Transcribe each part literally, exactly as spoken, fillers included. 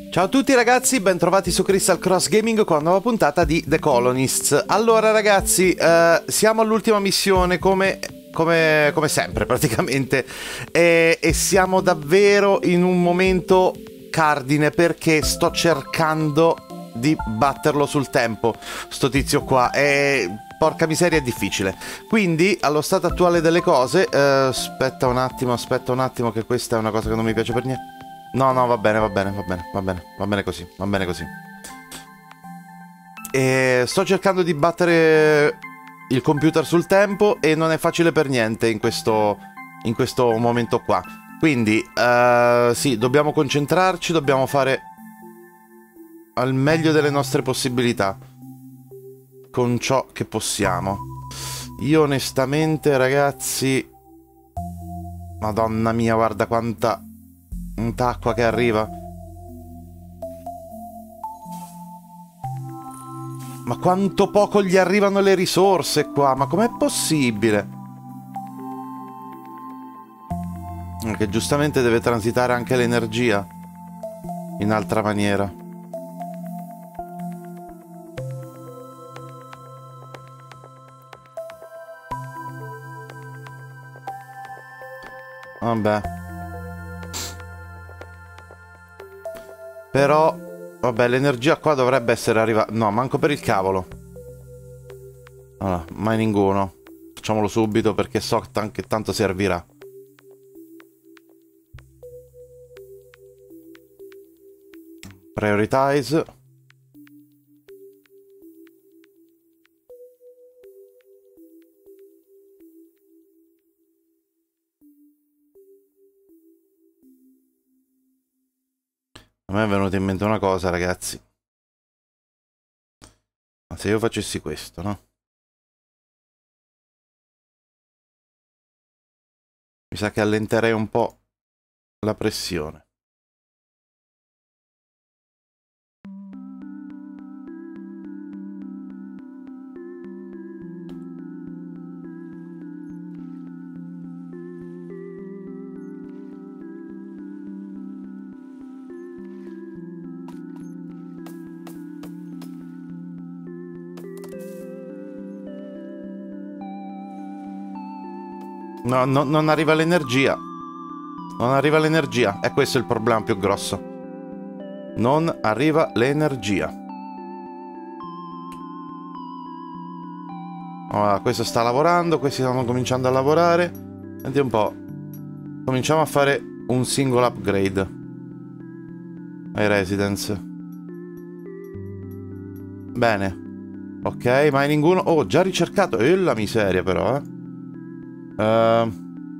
Ciao a tutti ragazzi, bentrovati su Crystal Cross Gaming con una nuova puntata di The Colonists. Allora ragazzi, eh, siamo all'ultima missione come, come, come sempre praticamente e, e siamo davvero in un momento cardine perché sto cercando di batterlo sul tempo, sto tizio qua, e porca miseria è difficile. Quindi allo stato attuale delle cose, eh, aspetta un attimo, aspetta un attimo che questa è una cosa che non mi piace per niente. No, no, va bene, va bene, va bene, va bene, va bene così, va bene così. E sto cercando di battere il computer sul tempo e non è facile per niente in questo, in questo momento qua. Quindi, uh, sì, dobbiamo concentrarci, dobbiamo fare al meglio delle nostre possibilità con ciò che possiamo. Io onestamente, ragazzi... Madonna mia, guarda quanta... quanta acqua che arriva. Ma quanto poco gli arrivano le risorse qua. Ma com'è possibile? Che giustamente deve transitare anche l'energia in altra maniera. Vabbè. Però, vabbè, l'energia qua dovrebbe essere arrivata... No, manco per il cavolo. Allora, mining uno. Facciamolo subito perché so che tanto servirà. Prioritize. A me è venuta in mente una cosa, ragazzi. Ma se io facessi questo, no? Mi sa che allenterei un po' la pressione. No, no, non arriva l'energia. Non arriva l'energia. E questo è il problema più grosso. Non arriva l'energia. Allora, questo sta lavorando. Questi stanno cominciando a lavorare. Senti un po'. Cominciamo a fare un singolo upgrade ai residence. Bene. Ok, mining uno. Oh, già ricercato. E la miseria però, eh. Uh,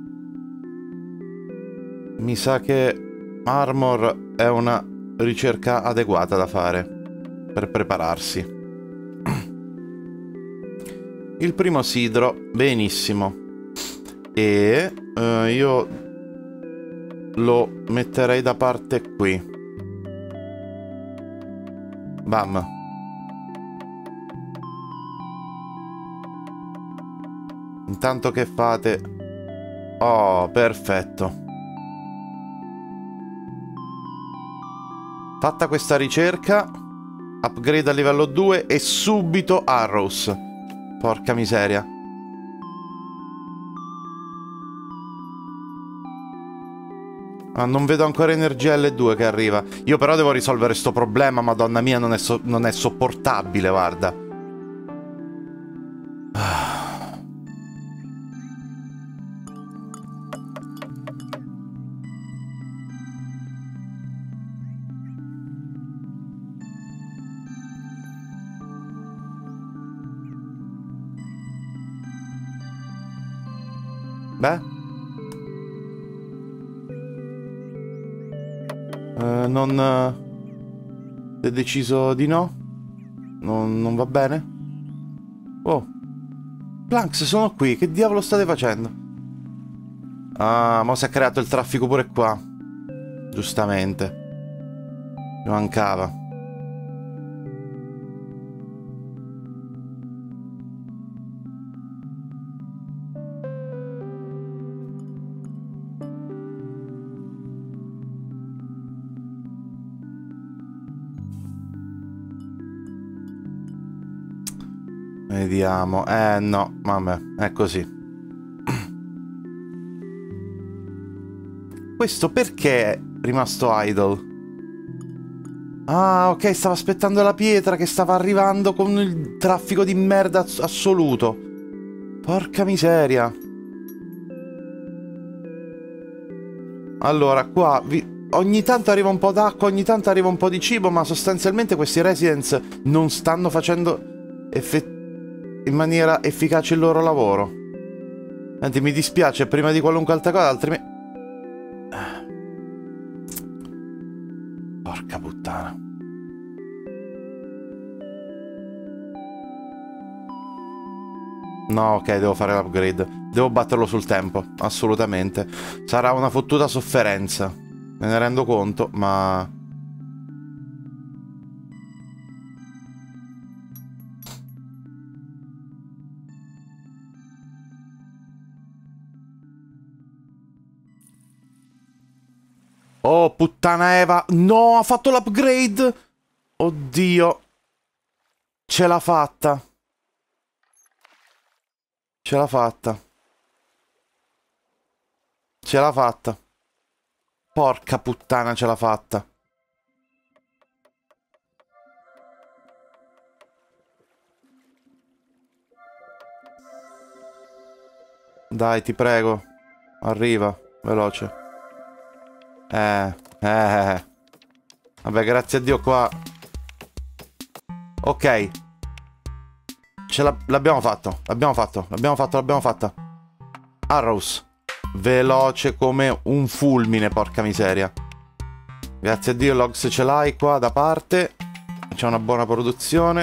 mi sa che Armor è una ricerca adeguata da fare per prepararsi. Il primo sidro, benissimo. E uh, io lo metterei da parte qui. Bam. Intanto che fate... Oh, perfetto. Fatta questa ricerca, upgrade a livello due e subito Arrows. Porca miseria. Ah, non vedo ancora energia L due che arriva. Io però devo risolvere sto problema, madonna mia, non è, so non è sopportabile, guarda. Beh, uh, non uh, hai deciso di no? Non, non va bene? Oh, Planks, sono qui. Che diavolo state facendo? Ah, mo si è creato il traffico pure qua. Giustamente. Mi mancava. Vediamo. Eh no, vabbè, è così. Questo perché è rimasto idle? Ah, ok, stava aspettando la pietra che stava arrivando con il traffico di merda assoluto. Porca miseria. Allora, qua vi... ogni tanto arriva un po' d'acqua, ogni tanto arriva un po' di cibo, ma sostanzialmente questi residents non stanno facendo effe... in maniera efficace il loro lavoro. Senti, mi dispiace, prima di qualunque altra cosa, altrimenti... Porca puttana. No, ok, devo fare l'upgrade. Devo batterlo sul tempo, assolutamente. Sarà una fottuta sofferenza. Me ne rendo conto, ma... Oh, puttana Eva. No, ha fatto l'upgrade. Oddio. Ce l'ha fatta. Ce l'ha fatta. Ce l'ha fatta. Porca puttana, ce l'ha fatta. Dai, ti prego. Arriva, veloce. Eh, eh. Vabbè, grazie a Dio qua. Ok. Ce l'abbiamo fatto. L'abbiamo fatto. L'abbiamo fatto, l'abbiamo fatta. Arrows. Veloce come un fulmine, porca miseria. Grazie a Dio, Logs ce l'hai qua da parte. C'è una buona produzione.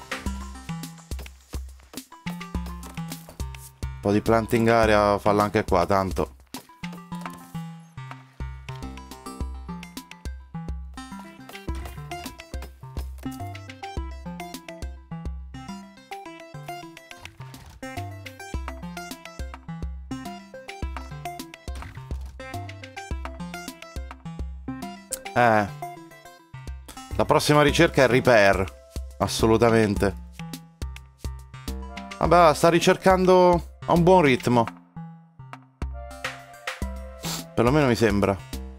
Un po' di planting area, falla anche qua, tanto. Eh. La prossima ricerca è repair. Assolutamente. Vabbè, sta ricercando a un buon ritmo. Perlomeno mi sembra.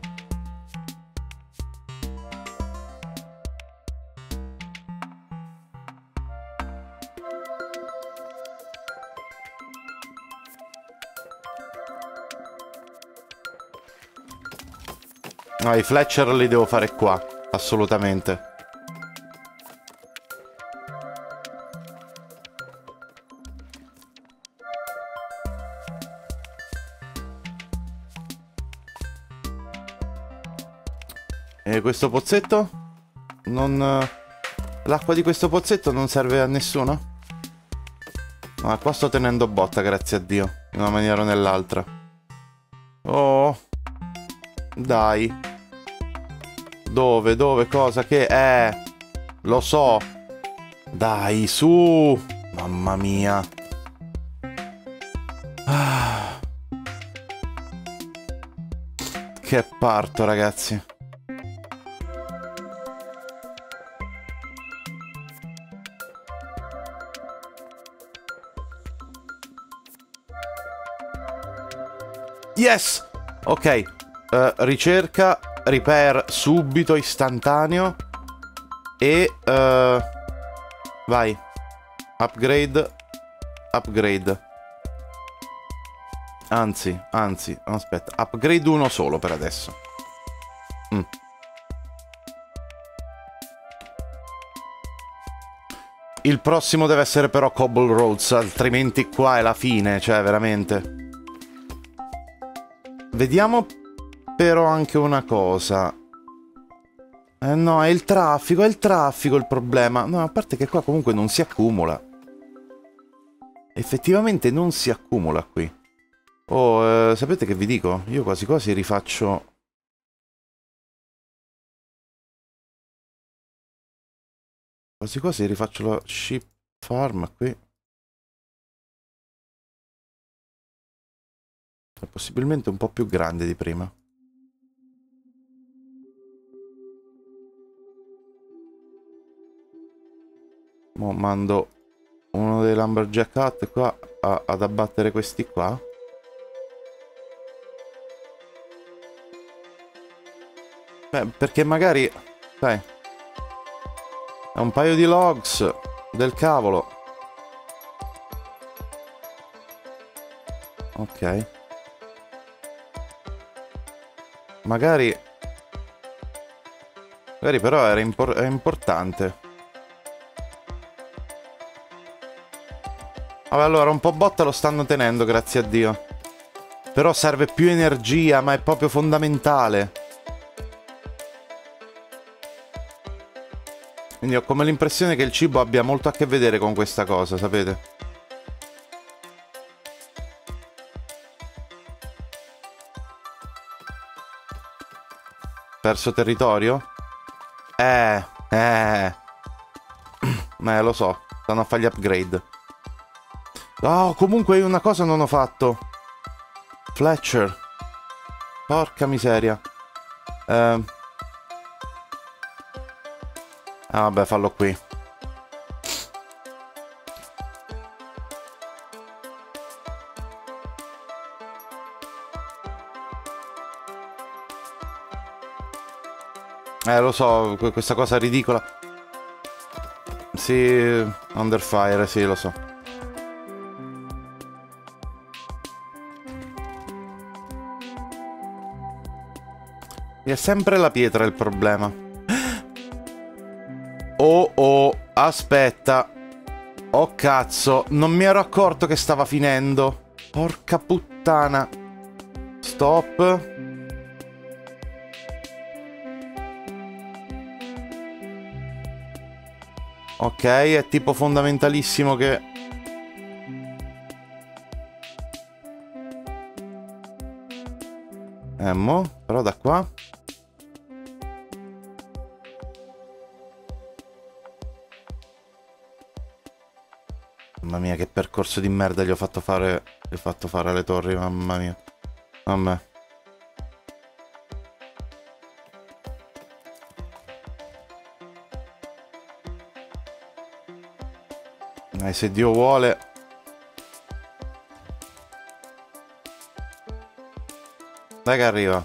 No, i Fletcher li devo fare qua. Assolutamente. E questo pozzetto? Non... L'acqua di questo pozzetto non serve a nessuno? Ma qua sto tenendo botta, grazie a Dio. In una maniera o nell'altra. Oh. Dai. Dove, dove, cosa, che... Eh... Lo so. Dai, su. Mamma mia. Ah. Che parto, ragazzi. Yes! Ok. Uh, ricerca, repair subito, istantaneo. E... Uh, vai. Upgrade. Upgrade. Anzi, anzi, aspetta. Upgrade uno solo per adesso. Mm. Il prossimo deve essere però Cobble Roads, altrimenti qua è la fine, cioè veramente. Vediamo però anche una cosa. Eh no, è il traffico, è il traffico il problema. No, a parte che qua comunque non si accumula. Effettivamente non si accumula qui. Oh, eh, sapete che vi dico? Io quasi quasi rifaccio... Quasi quasi rifaccio la sheep farm qui. È possibilmente un po' più grande di prima. Mo mando uno dei Lumberjack Hut qua a, ad abbattere questi qua. Beh, perché magari, sai, è un paio di logs del cavolo. Ok. Magari... Magari però era impor- è importante. Vabbè, allora un po' botta lo stanno tenendo, grazie a Dio. Però serve più energia, ma è proprio fondamentale. Quindi ho come l'impressione che il cibo abbia molto a che vedere con questa cosa, sapete? Perso territorio? Eh, eh. Eh, lo so. Stanno a fare gli upgrade. Oh, comunque io una cosa non ho fatto. Fletcher. Porca miseria. Eh. Ah, vabbè, fallo qui. Eh, lo so, questa cosa ridicola. Sì, Under Fire, sì, lo so. È sempre la pietra il problema. Oh, oh, aspetta. Oh, cazzo, non mi ero accorto che stava finendo. Porca puttana. Stop. Ok, è tipo fondamentalissimo che... Emmo, però da qua... Mamma mia, che percorso di merda gli ho fatto fare... Gli ho fatto fare alle torri, mamma mia. Vabbè. Dai, se Dio vuole... Dai che arriva.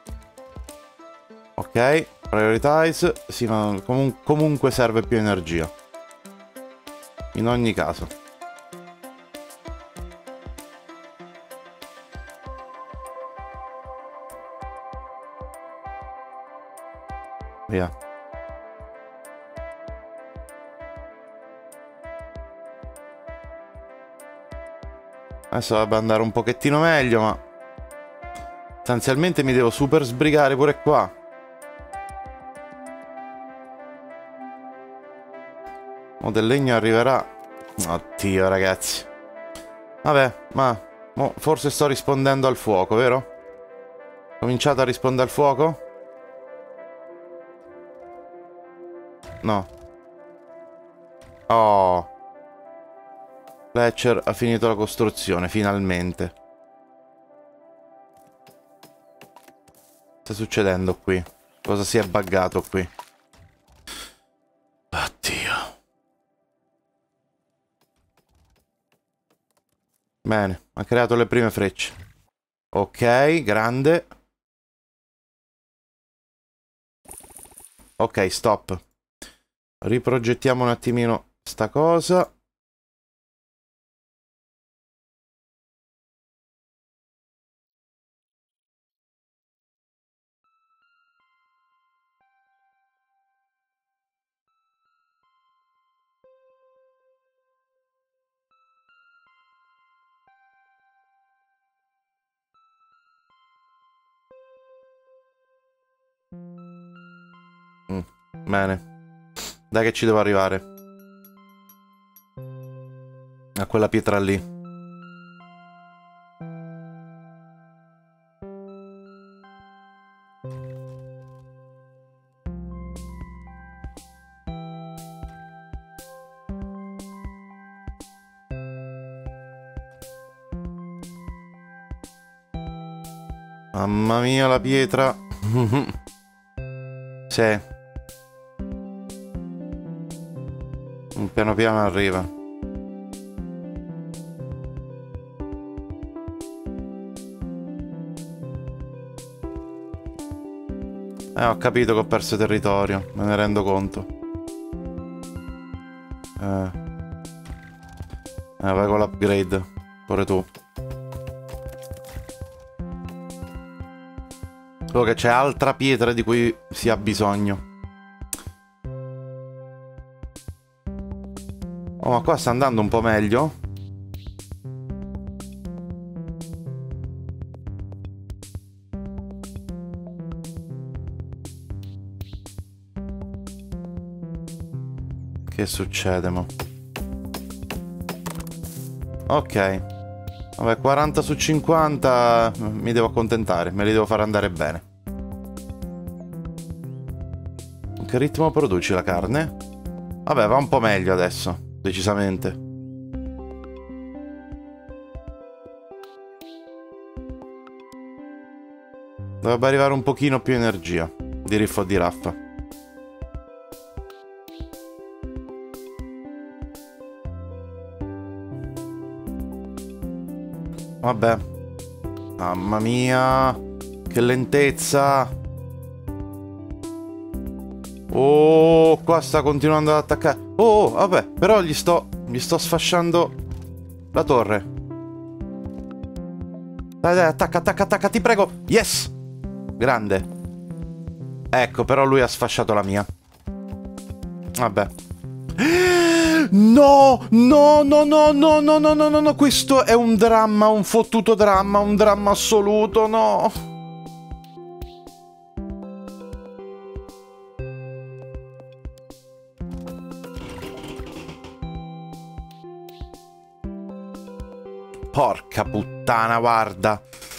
Ok, prioritize. Sì, ma comun comunque serve più energia. In ogni caso. Via. Adesso dovrebbe andare un pochettino meglio, ma... Sostanzialmente mi devo super sbrigare pure qua. Mo del legno arriverà. Oddio, ragazzi. Vabbè, ma... Mo forse sto rispondendo al fuoco, vero? Cominciate a rispondere al fuoco? No. Oh. Fletcher ha finito la costruzione, finalmente. Sta succedendo qui? Cosa si è buggato qui? Oddio. Bene, ha creato le prime frecce. Ok, grande. Ok, stop. Riprogettiamo un attimino sta cosa. Mm, bene. Dai che ci devo arrivare. A quella pietra lì. Mamma mia, la pietra. Sì. Piano piano arriva. Eh, ho capito che ho perso territorio, me ne rendo conto. Eh, eh vai con l'upgrade, pure tu. Solo che c'è altra pietra di cui si ha bisogno. Oh, ma qua sta andando un po' meglio. Che succede, mo? Ok. Vabbè, quaranta su cinquanta mi devo accontentare, me li devo far andare bene. Con che ritmo produci la carne? Vabbè, va un po' meglio adesso, decisamente. Dovrebbe arrivare un pochino più energia di Riff o di Raffa. Vabbè. Mamma mia. Che lentezza. Oh, qua sta continuando ad attaccare. Oh, vabbè. Però gli sto... Gli sto sfasciando la torre. Dai, dai, attacca, attacca, attacca, ti prego. Yes. Grande. Ecco, però lui ha sfasciato la mia. Vabbè. No, no, no, no, no, no, no, no, no, no, questo è un dramma, un fottuto dramma, un dramma assoluto, no. Porca puttana, guarda.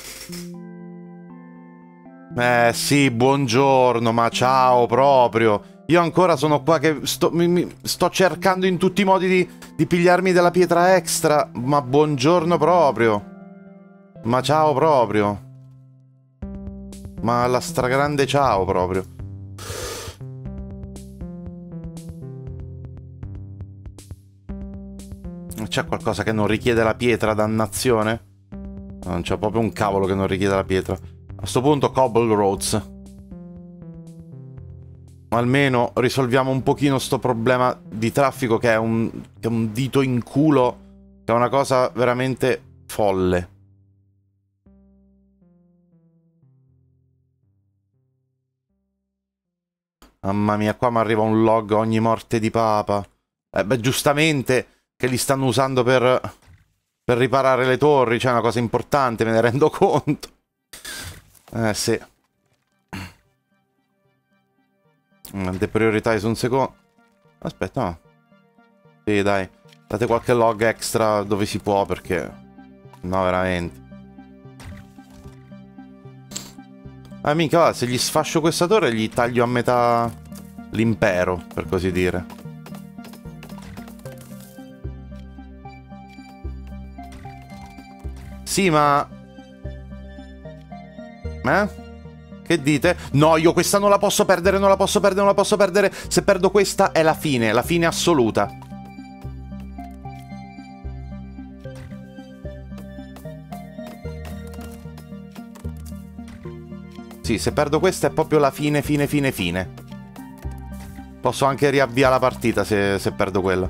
Eh sì, buongiorno, ma ciao proprio. Io ancora sono qua che sto, mi, mi, sto cercando in tutti i modi di, di pigliarmi della pietra extra. Ma buongiorno proprio. Ma ciao proprio. Ma la stragrande ciao proprio. C'è qualcosa che non richiede la pietra, dannazione? Non c'è proprio un cavolo che non richiede la pietra. A sto punto Cobble Roads. Almeno risolviamo un pochino sto problema di traffico che è un, che è un dito in culo, che è una cosa veramente folle. Mamma mia, qua mi arriva un log ogni morte di papa. Eh, beh, giustamente che li stanno usando per, per riparare le torri, cioè è una cosa importante, me ne rendo conto. Eh sì. The prioritize un secondo. Aspetta, no. Sì, dai. Date qualche log extra dove si può, perché... No, veramente. Ah, minchia, va, se gli sfascio questa torre gli taglio a metà l'impero, per così dire. Sì, ma... Eh? Che dite? No, io questa non la posso perdere, non la posso perdere, non la posso perdere. Se perdo questa è la fine, la fine assoluta. Sì, se perdo questa è proprio la fine, fine, fine, fine. Posso anche riavviare la partita se, se perdo quella.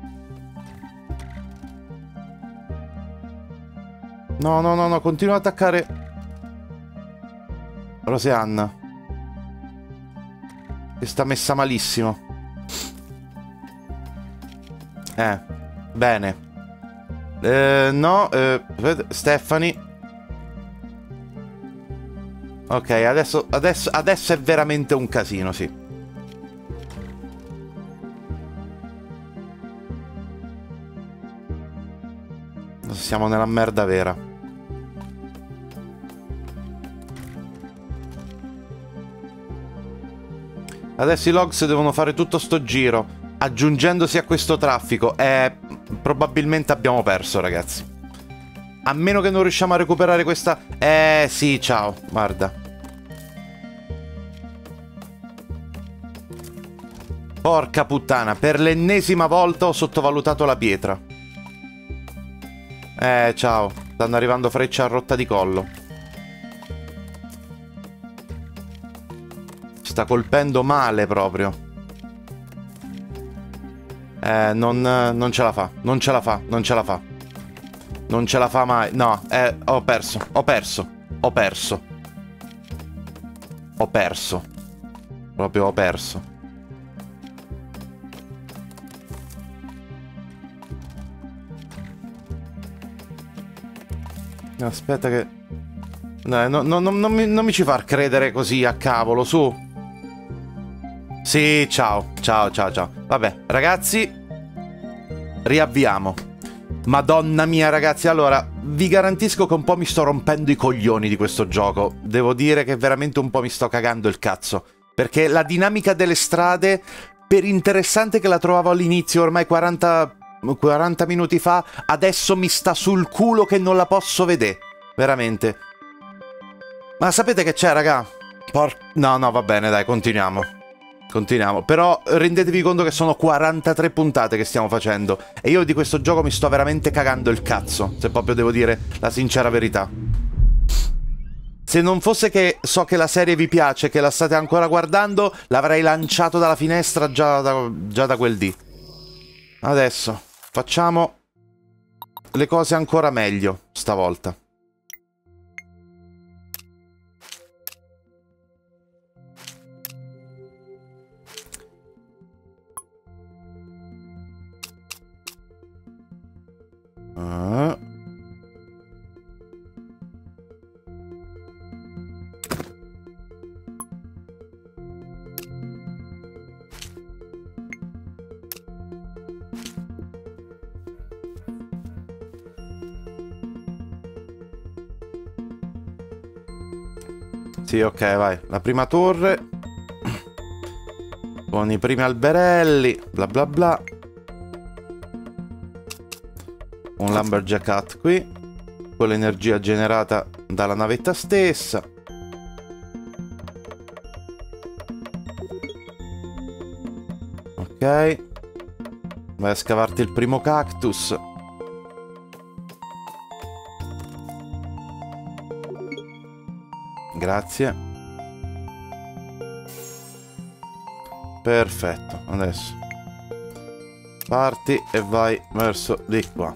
No, no, no, no, continua ad attaccare... Roseanna. Che sta messa malissimo. Eh, bene. Eh, no, eh, Stephanie. Ok, adesso, adesso, adesso è veramente un casino, sì. Siamo nella merda vera. Adesso i logs devono fare tutto sto giro, aggiungendosi a questo traffico. E probabilmente abbiamo perso, ragazzi. A meno che non riusciamo a recuperare questa... Eh, sì, ciao, guarda. Porca puttana, per l'ennesima volta ho sottovalutato la pietra. Eh, ciao. Stanno arrivando frecce a rotta di collo. sta colpendo male proprio. Eh, non, non ce la fa. Non ce la fa. Non ce la fa. Non ce la fa mai. No, eh, ho perso. Ho perso. Ho perso. Ho perso. Proprio ho perso. Aspetta che... No, no, no, non, mi, non mi ci far credere così a cavolo, su. Sì, ciao. Ciao, ciao, ciao. Vabbè, ragazzi. Riavviamo. Madonna mia, ragazzi. Allora, vi garantisco che un po' mi sto rompendo i coglioni di questo gioco. Devo dire che veramente un po' mi sto cagando il cazzo. Perché la dinamica delle strade, per interessante che la trovavo all'inizio, ormai quaranta... quaranta minuti fa, adesso mi sta sul culo che non la posso vedere. Veramente. Ma sapete che c'è, raga? Por... No, no, va bene, dai, continuiamo. Continuiamo. Però rendetevi conto che sono quarantatré puntate che stiamo facendo. E io di questo gioco mi sto veramente cagando il cazzo, se proprio devo dire la sincera verità. Se non fosse che so che la serie vi piace, che la state ancora guardando, l'avrei lanciato dalla finestra già da, già da quel dì. Adesso facciamo le cose ancora meglio stavolta. Uh. Sì, ok, vai. La prima torre. Con i primi alberelli. Bla bla bla. Un lumberjack hut qui. Con l'energia generata dalla navetta stessa. Ok. Vai a scavarti il primo cactus. Grazie. Perfetto, adesso parti e vai verso di qua.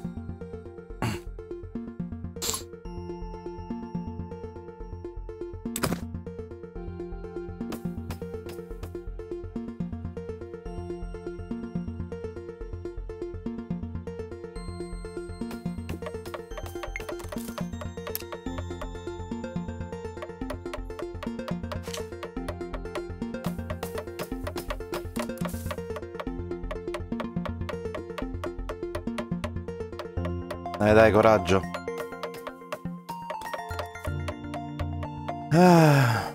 Dai, dai, coraggio. Ah.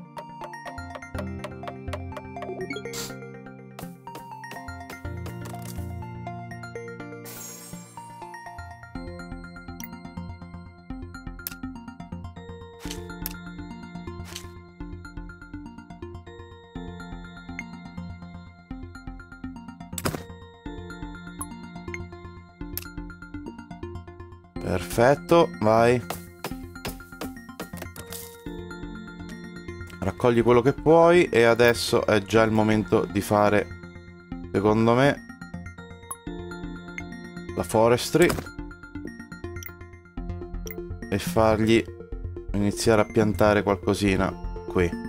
Perfetto, vai. Raccogli quello che puoi e adesso è già il momento di fare, secondo me, la forestry e fargli iniziare a piantare qualcosina qui.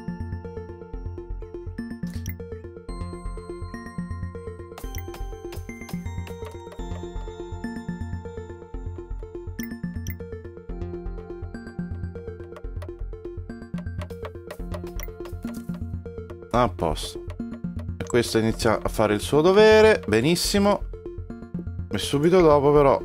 A posto. E questo inizia a fare il suo dovere. Benissimo. E subito dopo però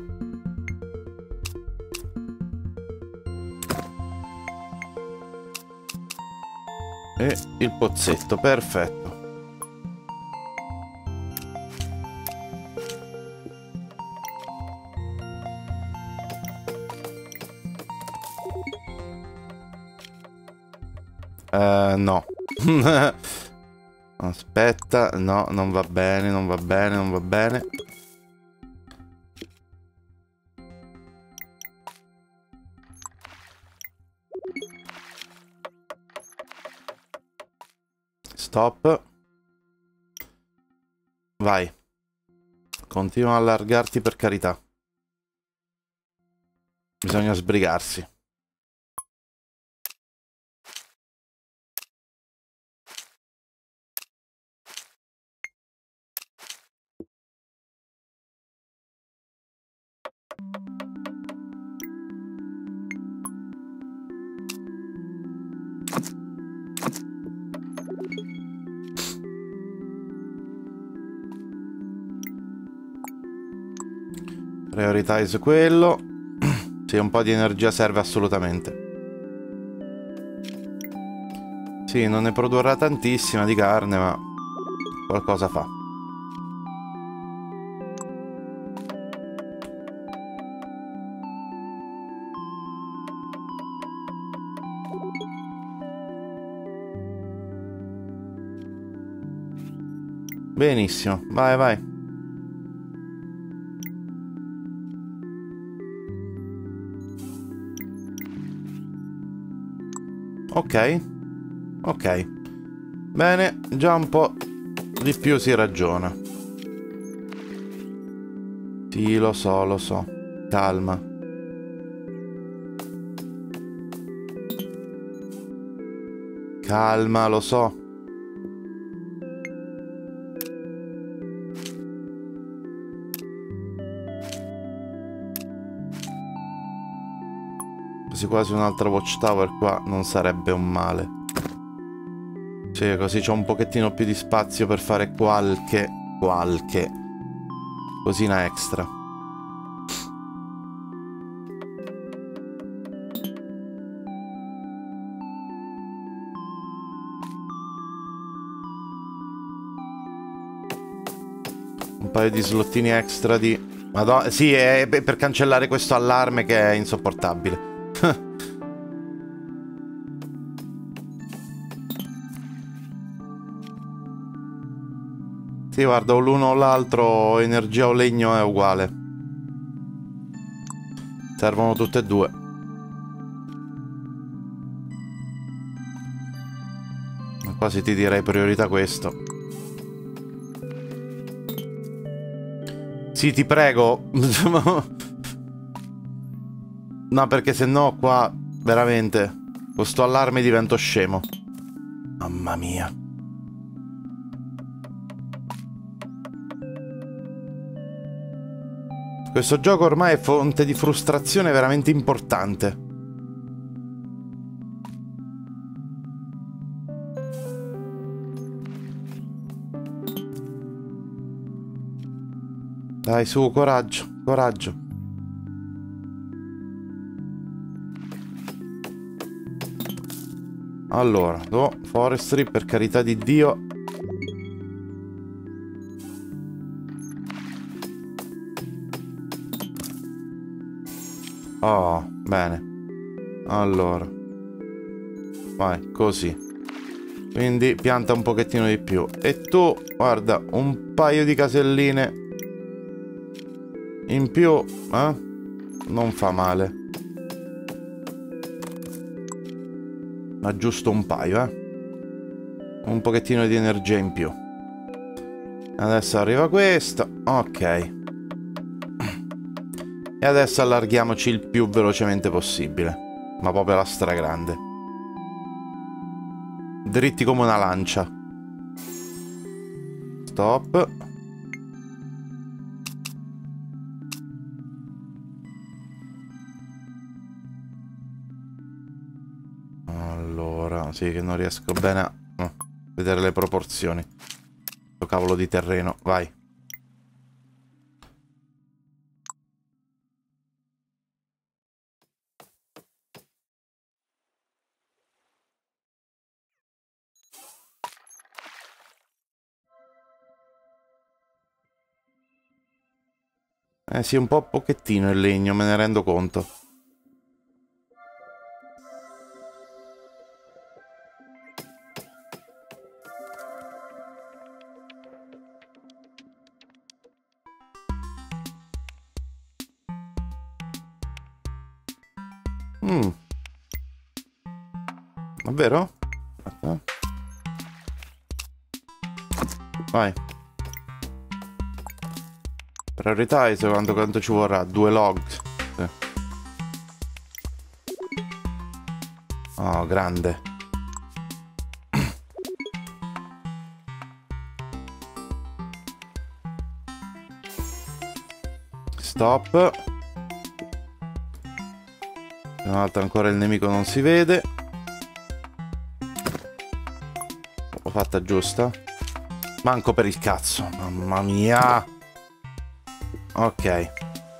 e il pozzetto. Perfetto. Uh, no. Aspetta, no, non va bene, non va bene, non va bene. Top. Vai. Continua a allargarti, per carità. Bisogna sbrigarsi. Prioritize quello. Sì, un po' di energia serve assolutamente. Sì, non ne produrrà tantissima di carne, ma qualcosa fa. Benissimo, vai, vai. Ok, ok. Bene, già un po' di più si ragiona. Sì, lo so, lo so. Calma. Calma, lo so. Quasi quasi un'altra watchtower qua non sarebbe un male. Sì, così c'ho un pochettino più di spazio per fare qualche, qualche cosina extra. Un paio di slottini extra di... Madonna, sì, è per cancellare questo allarme che è insopportabile. Sì, guarda, o l'uno o l'altro, energia o legno è uguale. Servono tutte e due. Ma quasi ti direi priorità questo. Sì, ti prego. No, perché se no qua, veramente, con sto allarme divento scemo. Mamma mia. Questo gioco ormai è fonte di frustrazione veramente importante. Dai, su, coraggio, coraggio. Allora, no, forestry, per carità di Dio. Oh, bene. Allora. Vai, così. Quindi pianta un pochettino di più. E tu, guarda, un paio di caselline in più, eh? Non fa male. Ma giusto un paio, eh? Un pochettino di energia in più. Adesso arriva questo. Ok. E adesso allarghiamoci il più velocemente possibile. Ma proprio alla stragrande. Dritti come una lancia. Stop. Allora, sì che non riesco bene a oh, vedere le proporzioni. Sto cavolo di terreno, vai. Eh sì, un po' pochettino il legno, me ne rendo conto. Mm. Davvero? Aspetta. Vai. Prioritize quanto, quanto ci vorrà? Due log. Sì. Oh, grande. Stop. Una volta ancora il nemico non si vede. L'ho fatta giusta. Manco per il cazzo. Mamma mia. Ok.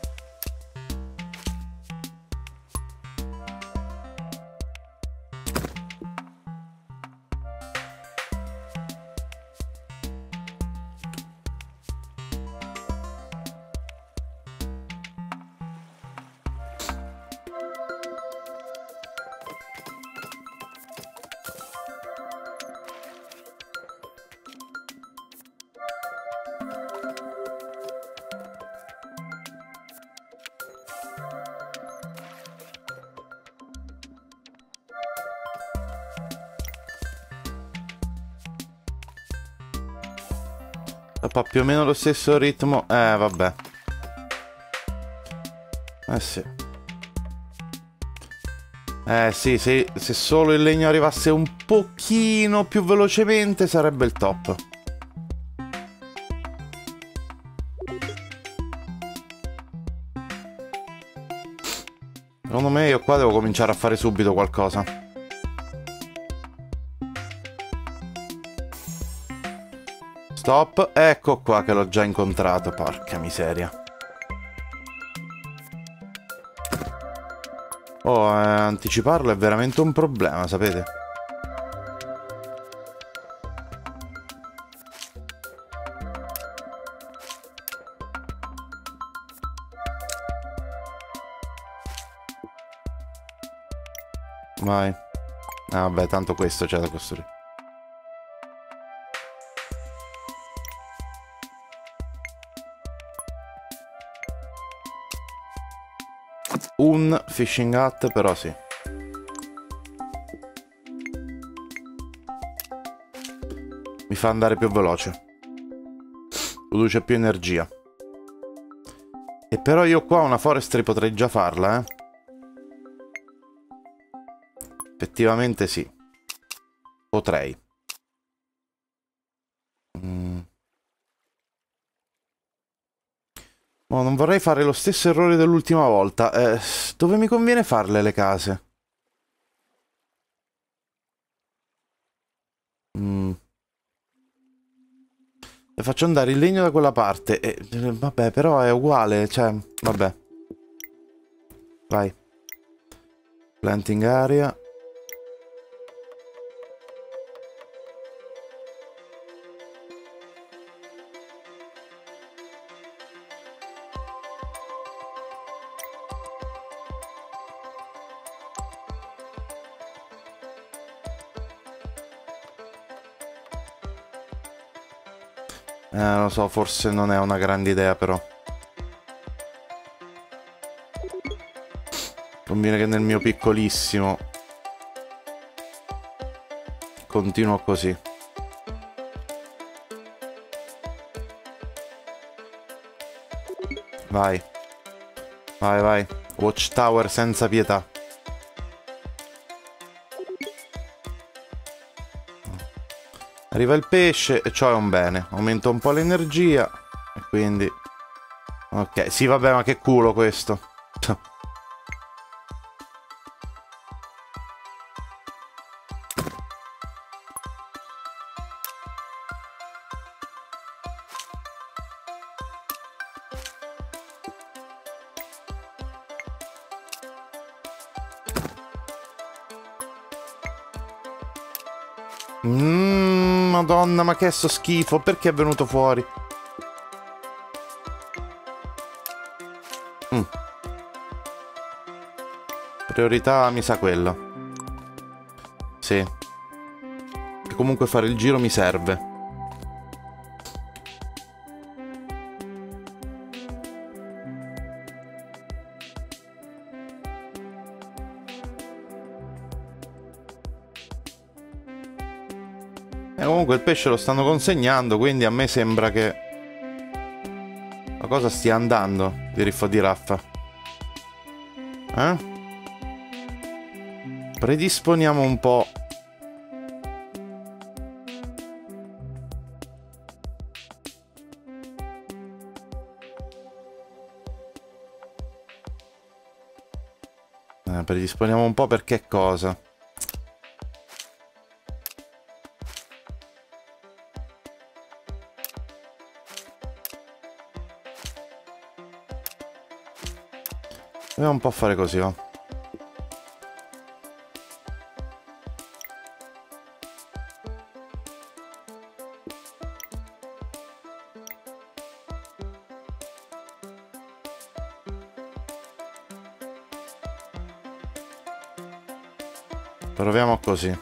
Fa più o meno lo stesso ritmo. Eh, vabbè. Eh sì. Eh sì, se, se solo il legno arrivasse un pochino più velocemente sarebbe il top. Secondo me io qua devo cominciare a fare subito qualcosa. Stop, ecco qua che l'ho già incontrato, porca miseria. Oh, eh, anticiparlo è veramente un problema, sapete? Vai. Ah, vabbè, tanto questo c'è da costruire. Un fishing hut, però sì. Mi fa andare più veloce. Produce più energia. E però io qua una forestry potrei già farla, eh. Effettivamente sì. Potrei. Mm. Oh, non vorrei fare lo stesso errore dell'ultima volta. Eh, dove mi conviene farle le case? Mm. Le faccio andare il legno da quella parte. E, vabbè, però è uguale. Cioè, vabbè. Vai. Planting area. Eh, non lo so, forse non è una grande idea, però. Conviene che nel mio piccolissimo continuo così. Vai. Vai, vai. Watchtower senza pietà. Arriva il pesce e ciò è un bene. Aumenta un po' l'energia. E quindi... Ok, sì vabbè, ma che culo questo. Mmm, madonna, ma che sto schifo. Perché è venuto fuori? Mm. Priorità mi sa quella. Sì. Che comunque fare il giro mi serve. E comunque il pesce lo stanno consegnando, quindi a me sembra che la cosa stia andando di Riffo di Raffa. Eh? Predisponiamo un po'. Eh, predisponiamo un po' per che cosa? Proviamo un po' a fare così, oh. Proviamo così.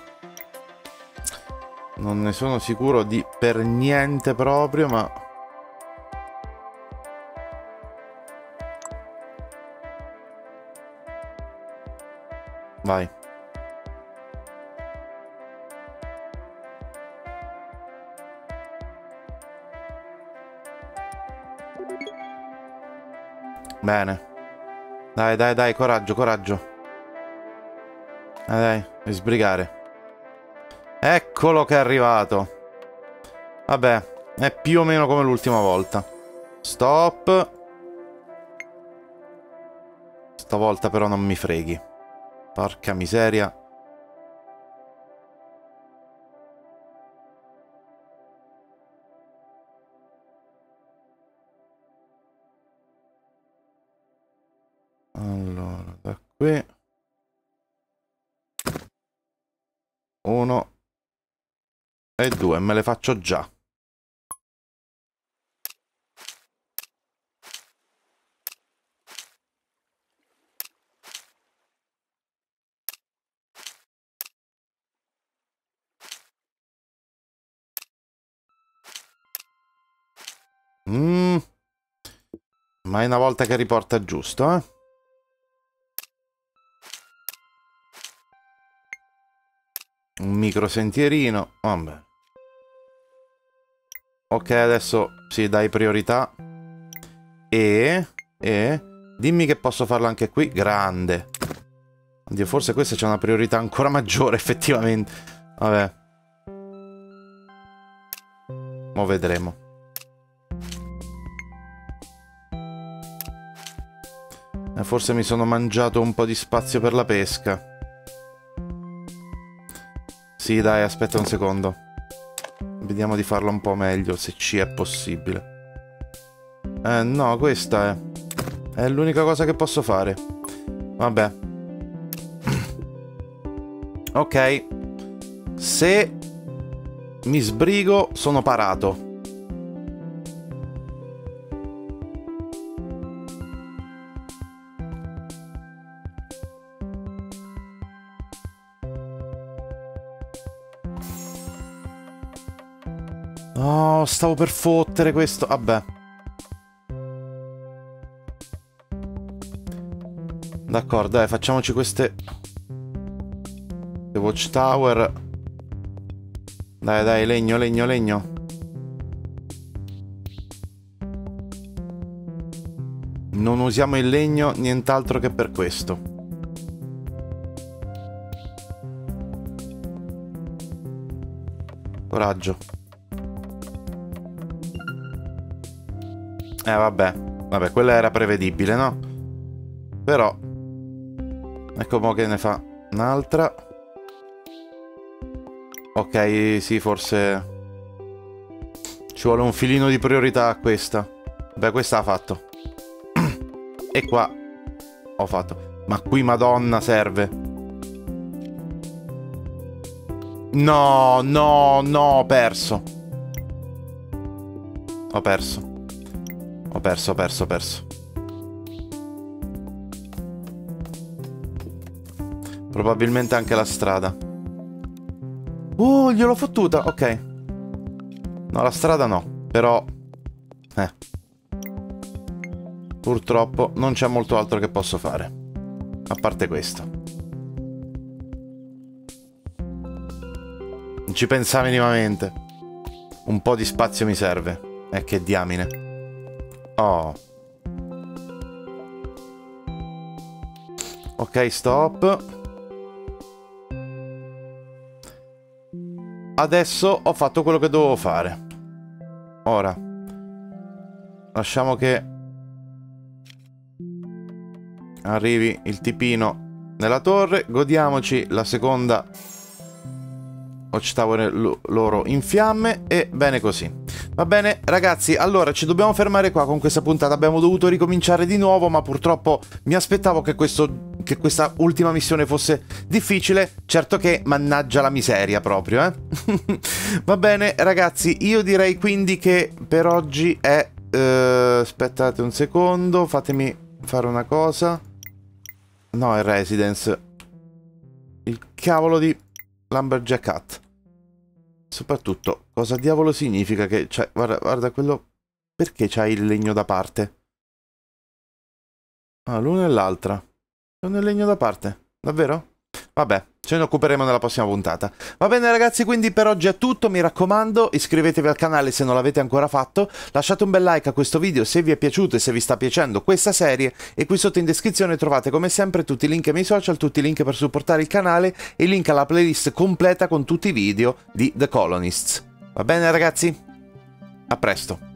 Non ne sono sicuro di per niente proprio, ma... Vai. Bene. Dai, dai, dai, coraggio, coraggio. Dai, dai, devi sbrigare. Eccolo che è arrivato. Vabbè, è più o meno come l'ultima volta. Stop. Stavolta però non mi freghi. Porca miseria. Allora, da qui. Uno. E due, me le faccio già. Mm. Mai una volta che riporta giusto, eh? Un micro sentierino. Vabbè. Ok, adesso sì, dai priorità. E... E... Dimmi che posso farlo anche qui. Grande. Oddio, forse questa c'è una priorità ancora maggiore, effettivamente. Vabbè. Mo' vedremo. Eh, forse mi sono mangiato un po' di spazio per la pesca. Sì, dai, aspetta un secondo. Vediamo di farlo un po' meglio, se ci è possibile. Eh, no, questa è... È l'unica cosa che posso fare. Vabbè. Ok. Se mi sbrigo, sono parato. Oh, stavo per fottere questo. Vabbè. D'accordo, dai, facciamoci queste... Le watchtower. Dai, dai, legno, legno, legno. Non usiamo il legno nient'altro che per questo. Coraggio. Eh, vabbè. Vabbè, quella era prevedibile, no? Però... Ecco mo che ne fa un'altra. Ok, sì, forse... Ci vuole un filino di priorità a questa. Beh, questa ha fatto. E qua ho fatto. Ma qui, madonna, serve. No, no, no, ho perso. Ho perso. Ho perso, ho perso, ho perso. Probabilmente anche la strada. Oh, gliel'ho fottuta, ok. No, la strada no, però... Eh. Purtroppo non c'è molto altro che posso fare. A parte questo. Non ci pensavo minimamente. Un po' di spazio mi serve. E eh, che diamine. Oh. Ok, stop. Adesso ho fatto quello che dovevo fare. Ora. Lasciamo che arrivi il tipino nella torre. Godiamoci la seconda Watchtower loro in fiamme. E bene così. Va bene ragazzi, allora ci dobbiamo fermare qua con questa puntata. Abbiamo dovuto ricominciare di nuovo, ma purtroppo mi aspettavo che, questo, che questa ultima missione fosse difficile. Certo che mannaggia la miseria proprio, eh. Va bene ragazzi, io direi quindi che per oggi è... Uh, aspettate un secondo, fatemi fare una cosa. No, è Residence. Il cavolo di Lumberjack Hut. Soprattutto, cosa diavolo significa che... Cioè, guarda, guarda quello... Perché c'hai il legno da parte? Ah, l'una e l'altra. Sono il legno da parte. Davvero? Vabbè, ce ne occuperemo nella prossima puntata. Va bene ragazzi, quindi per oggi è tutto. Mi raccomando, iscrivetevi al canale se non l'avete ancora fatto. Lasciate un bel like a questo video se vi è piaciuto e se vi sta piacendo questa serie. E qui sotto in descrizione trovate come sempre tutti i link ai miei social, tutti i link per supportare il canale e il link alla playlist completa con tutti i video di The Colonists. Va bene ragazzi? A presto.